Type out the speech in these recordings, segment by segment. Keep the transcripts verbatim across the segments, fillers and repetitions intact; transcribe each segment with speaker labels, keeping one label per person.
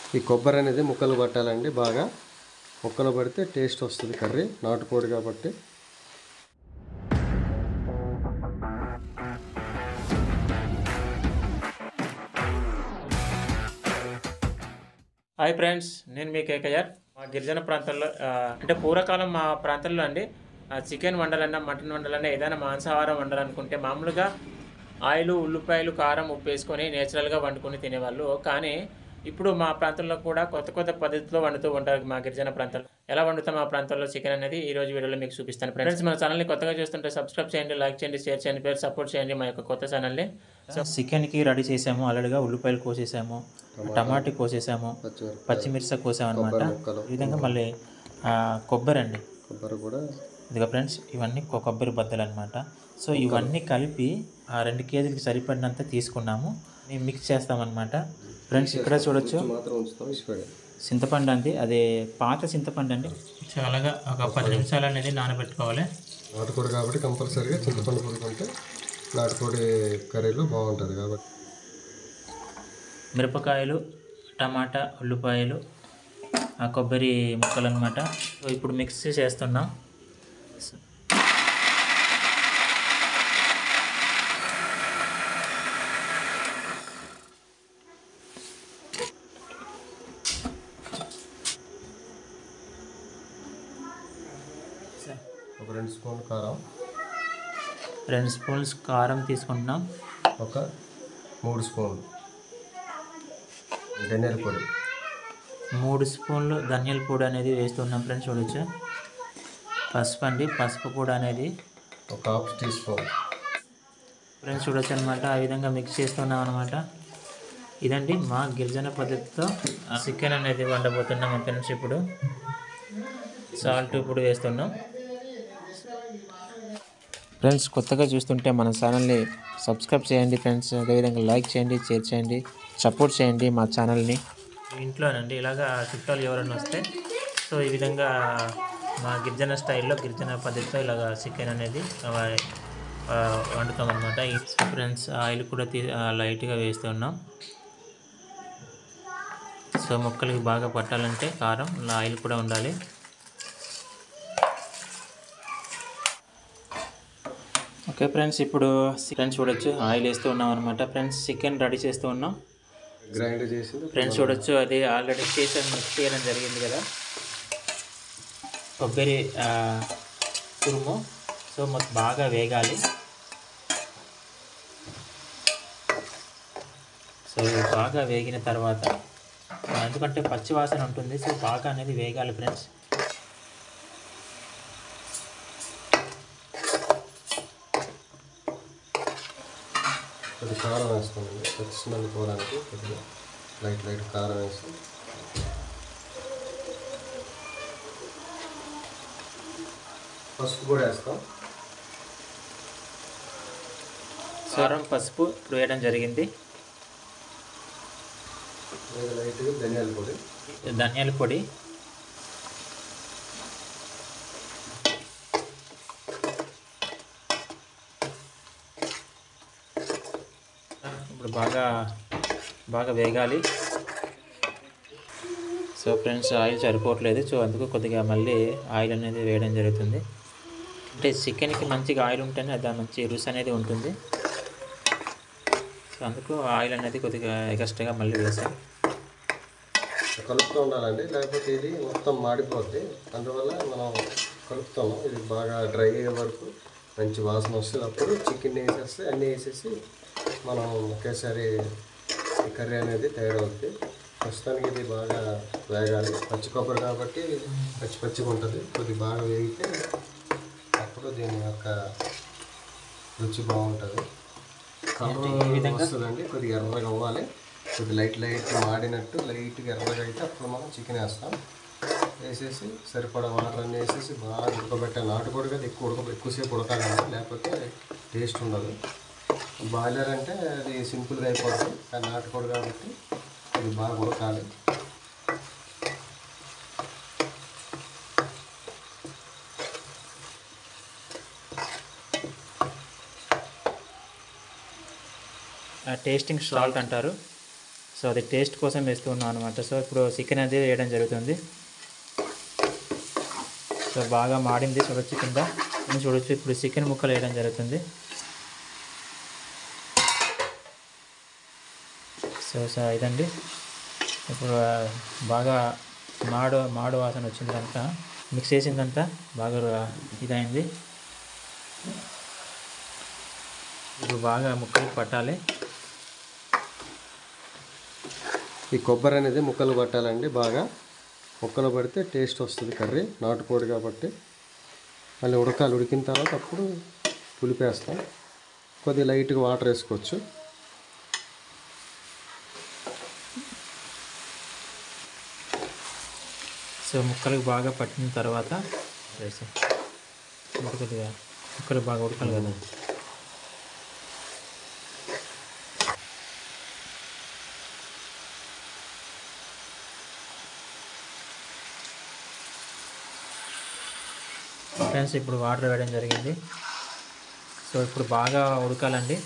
Speaker 1: ఈ కొబ్బరి అనేది ముక్కలు పట్టాలండి, బాగా ముక్కలు పడితే టేస్ట్ వస్తుంది కర్రీ, నాటుకోడి కాబట్టి.
Speaker 2: హాయ్ ఫ్రెండ్స్, నేను మీ కేకేఆర్. మా గిరిజన ప్రాంతాల్లో అంటే పూర్వకాలం మా ప్రాంతంలో అండి చికెన్ వండాలన్నా మటన్ వండాలన్నా ఏదైనా మాంసాహారం వండాలనుకుంటే మామూలుగా ఆయిల్, ఉల్లిపాయలు, కారం, ఉప్పు వేసుకొని నేచురల్గా వండుకొని తినేవాళ్ళు. కానీ ఇప్పుడు మా ప్రాంతంలో కూడా కొత్త కొత్త పద్ధతిలో వండుతూ ఉంటారు. మా గిరిజన ప్రాంతాల్లో ఎలా వండుతాం మా ప్రాంతాల్లో చికెన్ అనేది ఈ రోజు వీడియోలో మీకు చూపిస్తాను. ఫ్రెండ్స్, మన ఛానల్ని కొత్తగా చూస్తుంటే సబ్స్క్రైబ్ చేయండి, లైక్ చేయండి, షేర్ చేయండి, పేరు సపోర్ట్ చేయండి మా యొక్క కొత్త ఛానల్ని. సో చికెన్కి రెడీ చేసాము, ఆల్రెడీగా ఉల్లిపాయలు కోసేసాము, టమాటా కోసేసాము, పచ్చిమిర్చి కోసాము అనమాట. ఈ విధంగా మళ్ళీ కొబ్బరి అండి, కొబ్బరి కూడా ఇదిగా ఫ్రెండ్స్, ఇవన్నీ కొబ్బరి బద్దలు అనమాట. సో ఇవన్నీ కలిపి ఆ రెండు కేజీలకి సరిపడినంత తీసుకున్నాము, మేము మిక్స్ చేస్తామన్నమాట. ఫ్రెండ్స్ ఇక్కడ చూడొచ్చు చింతపండు అండి, అది పాత చింతపండు అండి. చాలాగా ఒక పది నిమిషాలు అనేది నానబెట్టుకోవాలి.
Speaker 1: నాటుకోడి కాబట్టి కంపల్సరీగా చింతపండు పులుకుంటే నాటుకోడి కర్రీలో బాగుంటుంది కాబట్టి.
Speaker 2: మిరపకాయలు, టమాటా, ఉల్లిపాయలు, ఆ కొబ్బరి ముక్కలు అనమాట. సో ఇప్పుడు మిక్స్ చేస్తున్నాం.
Speaker 1: ఒక రెండు స్పూన్లు కారం,
Speaker 2: రెండు స్పూన్స్ కారం తీసుకుంటున్నాం.
Speaker 1: ఒక మూడు స్పూన్లు ధనియాల పొడి,
Speaker 2: మూడు స్పూన్లు ధనియాల పొడి అనేది వేస్తున్నాం. ఫ్రెండ్స్ చూడొచ్చు. పసుపు అండి, పసుపు కూడా అనేది
Speaker 1: ఒక హాఫ్ టీ స్పూన్.
Speaker 2: ఫ్రెండ్స్ చూడొచ్చు అనమాట. ఆ విధంగా మిక్స్ చేస్తున్నాం అనమాట. ఇదండి మా గిరిజన పద్ధతితో చికెన్ అనేది వండబోతున్నాం ఫ్రెండ్స్. ఇప్పుడు సాల్ట్ ఇప్పుడు వేస్తున్నాం. ఫ్రెండ్స్ కొత్తగా చూస్తుంటే మన ఛానల్ని సబ్స్క్రైబ్ చేయండి ఫ్రెండ్స్, అదేవిధంగా లైక్ చేయండి, షేర్ చేయండి, సపోర్ట్ చేయండి మా ఛానల్ని. ఇంట్లోనండి ఇలాగా చుట్టాలు ఎవరైనా వస్తే సో ఈ విధంగా మా గిరిజన స్టైల్లో, గిరిజన పద్ధతితో ఇలాగ చికెన్ అనేది వండుతాం అనమాట. ఫ్రెండ్స్ ఆయిల్ కూడా తీ లైట్గా వేస్తున్నాం. సో ముక్కలకి బాగా పట్టాలంటే కారం, ఆయిల్ కూడా ఉండాలి. ఓకే ఫ్రెండ్స్, ఇప్పుడు చికెన్ చూడొచ్చు, ఆయిల్ వేస్తూ ఉన్నాం అనమాట. ఫ్రెండ్స్ చికెన్ రెడీ చేస్తూ ఉన్నాం,
Speaker 1: గ్రైండ్ చేసి.
Speaker 2: ఫ్రెండ్స్ చూడొచ్చు, అది ఆల్రెడీ చేసాను, మిక్స్ చేయడం జరిగింది కదా కొబ్బరి తురుము. సో మొత్తం బాగా వేగాలి. సో బాగా వేగిన తర్వాత, ఎందుకంటే పచ్చి వాసన ఉంటుంది, సో బాగా అనేది వేగాలి ఫ్రెండ్స్.
Speaker 1: కొద్దిగా కారం వేస్తామండి, పచ్చి స్మెల్ పోవడానికి కొద్దిగా లైట్ లైట్ కారం వేసి, పసుపు కూడా వేస్తాం.
Speaker 2: కారం, పసుపు ఇప్పుడు వేయడం జరిగింది.
Speaker 1: లైట్గా ధనియాల పొడి,
Speaker 2: ధనియాల పొడి, ఇప్పుడు బాగా బాగా వేగాలి. సో ఫ్రెండ్స్ ఆయిల్ సరిపోవట్లేదు, సో అందుకు కొద్దిగా మళ్ళీ ఆయిల్ అనేది వేయడం జరుగుతుంది. అంటే చికెన్కి మంచిగా ఆయిల్ ఉంటేనే అది మంచి రుచి అనేది ఉంటుంది. సో అందుకు ఆయిల్ అనేది కొద్దిగా ఎక్స్ట్రాగా మళ్ళీ వేసాం.
Speaker 1: కలుపుతూ ఉండాలండి, లేకపోతే ఇది మొత్తం మాడిపోద్ది. అందువల్ల మనం కలుపుతాము. ఇది బాగా డ్రై అయ్యే వరకు మంచి వాసన వస్తుంది. అప్పుడు చికెన్ వేసేస్తే అన్నీ వేసేసి మనం ఒకేసారి ఈ కర్రీ అనేది తయారవుతుంది. ప్రస్తుతానికి ఇది బాగా వేగాలి. పచ్చి కొబ్బరి కాబట్టి పచ్చి పచ్చిగా ఉంటుంది. కొద్దిగా బాగా వేగితే అప్పుడు దీని యొక్క రుచి బాగుంటుంది. కలర్ వస్తుందండి, కొద్దిగా ఎర్రగా అవ్వాలి. కొద్దిగా లైట్ లైట్ మాడినట్టు లైట్గా ఎర్రగా అయితే అప్పుడు మనం చికెన్ వేస్తాం. వేసేసి సరిపడా వాటర్ అన్నీ వేసేసి బాగా ఉడకబెట్టాలి. నాటుకోడి కదా ఎక్కువ ఉడక ఎక్కువసేపు ఉడకాలండి, లేకపోతే టేస్ట్ ఉండదు. బాయిలర్ అంటే అది సింపుల్గా అయిపోతుంది, కానీ నాటుకోడి కాబట్టి అది బాగా ఉడకాలి.
Speaker 2: టేస్టింగ్ సాల్ట్ అంటారు. సో అది టేస్ట్ కోసం వేస్తూ ఉన్నాం అనమాట. సో ఇప్పుడు చికెన్ అనేది వేయడం జరుగుతుంది. సో బాగా మాడింది చూడొచ్చు, కింద చూడొచ్చు. ఇప్పుడు చికెన్ ముక్కలు వేయడం జరుగుతుంది. సో సో ఇదండి, ఇప్పుడు బాగా మాడు మాడు వాసన వచ్చిందంతా, మిక్స్ చేసిందంతా బాగా ఇదైంది. ఇప్పుడు బాగా ముక్కలు పట్టాలి.
Speaker 1: ఈ కొబ్బరి అనేది ముక్కలు పట్టాలండి. బాగా ముక్కలు పడితే టేస్ట్ వస్తుంది కర్రీ, నాటుకోడి కాబట్టి. మళ్ళీ ఉడకాలి, ఉడికిన తర్వాత అప్పుడు పులిపేస్తాం. కొద్దిగా లైట్గా వాటర్ వేసుకోవచ్చు.
Speaker 2: సో ముక్కలకు బాగా పట్టిన తర్వాత వేసి ఉడకదుగా, ముక్కలు బాగా ఉడకాలి కదా. ఫ్రెండ్స్ ఇప్పుడు వాటర్ వేయడం జరిగింది. సో ఇప్పుడు బాగా ఉడకాలండి.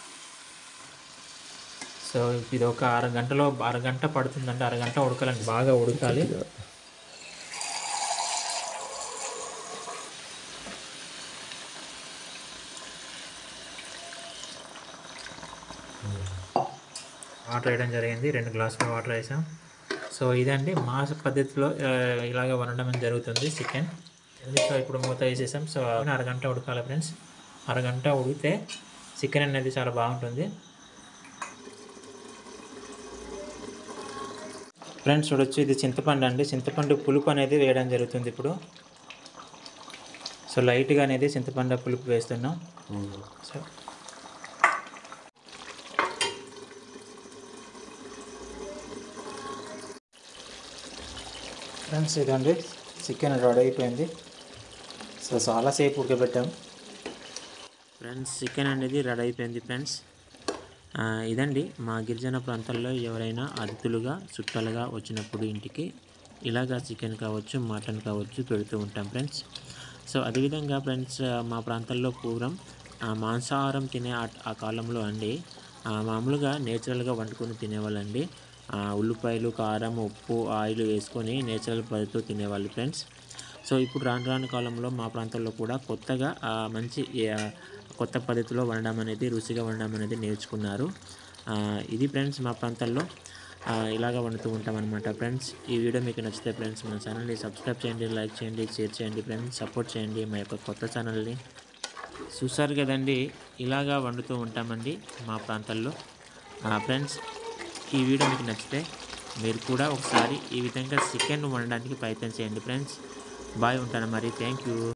Speaker 2: సో ఇది ఒక అరగంటలో అరగంట పడుతుందండి, అరగంట ఉడకాలండి, బాగా ఉడకాలి. వాటర్ వేయడం జరిగింది, రెండు గ్లాసుల వాటర్ వేసాం. సో ఇదండి మా పద్ధతిలో ఇలాగ వండడం జరుగుతుంది చికెన్. సో ఇప్పుడు మూత వేసేసాం. సో అరగంట ఉడకాలి ఫ్రెండ్స్. అరగంట ఉడికితే చికెన్ అనేది చాలా బాగుంటుంది. ఫ్రెండ్స్ చూడొచ్చు, ఇది చింతపండు అండి. చింతపండు పులుపు అనేది వేయడం జరుగుతుంది ఇప్పుడు. సో లైట్గా అనేది చింతపండు పులుపు వేస్తున్నాం. సో ఫ్రెండ్స్ ఇదండి చికెన్ రెడీ అయిపోయింది. సో చాలాసేపు ఉడకబెట్టాం ఫ్రెండ్స్. చికెన్ అనేది రెడీ అయిపోయింది ఫ్రెండ్స్. ఇదండి మా గిరిజన ప్రాంతాల్లో ఎవరైనా అతిథులుగా చుట్టాలుగా వచ్చినప్పుడు ఇంటికి ఇలాగా చికెన్ కావచ్చు, మటన్ కావచ్చు పెడుతూ ఉంటాం ఫ్రెండ్స్. సో అదేవిధంగా ఫ్రెండ్స్ మా ప్రాంతాల్లో పూర్వం మాంసాహారం తినే ఆ కాలంలో అండి మామూలుగా నేచురల్గా వండుకొని తినేవాళ్ళండి. ఉల్లిపాయలు, కారం, ఉప్పు, ఆయిల్ వేసుకొని నేచురల్ పద్ధతితో తినేవాళ్ళు ఫ్రెండ్స్. సో ఇప్పుడు రాను రాను కాలంలో మా ప్రాంతాల్లో కూడా కొత్తగా మంచి కొత్త పద్ధతిలో వండడం అనేది, రుచిగా వండడం అనేది నేర్చుకున్నారు. ఇది ఫ్రెండ్స్ మా ప్రాంతాల్లో ఇలాగ వండుతూ ఉంటాం అనమాట ఫ్రెండ్స్. ఈ వీడియో మీకు నచ్చితే ఫ్రెండ్స్ మన ఛానల్ని సబ్స్క్రైబ్ చేయండి, లైక్ చేయండి, షేర్ చేయండి ఫ్రెండ్స్. సపోర్ట్ చేయండి మా యొక్క కొత్త ఛానల్ని. చూసారు కదండి, ఇలాగా వండుతూ ఉంటామండి మా ప్రాంతాల్లో ఫ్రెండ్స్. ఈ వీడియో మీకు నచ్చితే మీరు కూడా ఒకసారి ఈ విధంగా చికెన్ వండడానికి ప్రయత్నం చేయండి ఫ్రెండ్స్. బాయ్, ఉంటాను మరి. Thank you.